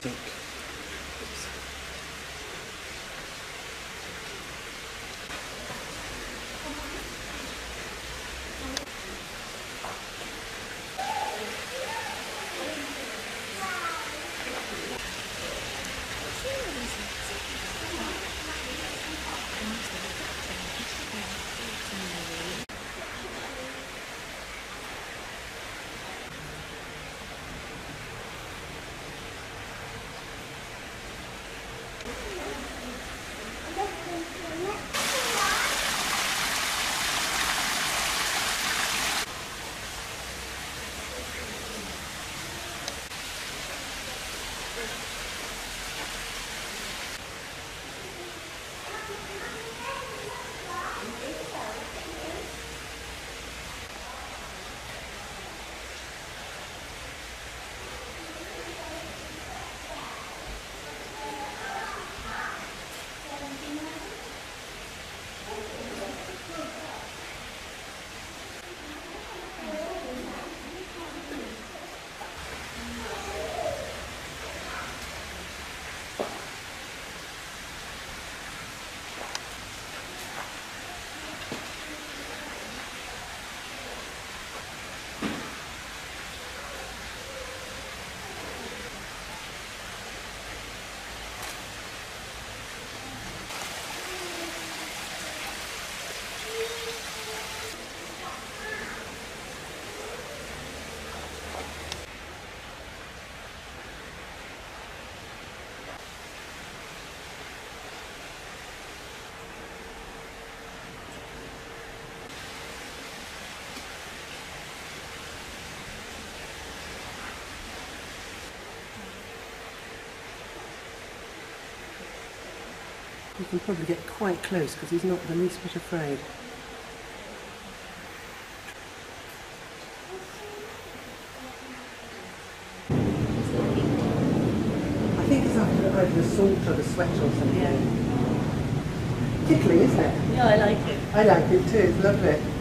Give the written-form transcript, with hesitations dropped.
You can probably get quite close because he's not the least bit afraid. I think it's after either the salt or the sweat or something. Yeah. Tickly, isn't it? Yeah, I like it. I like it too, it's lovely.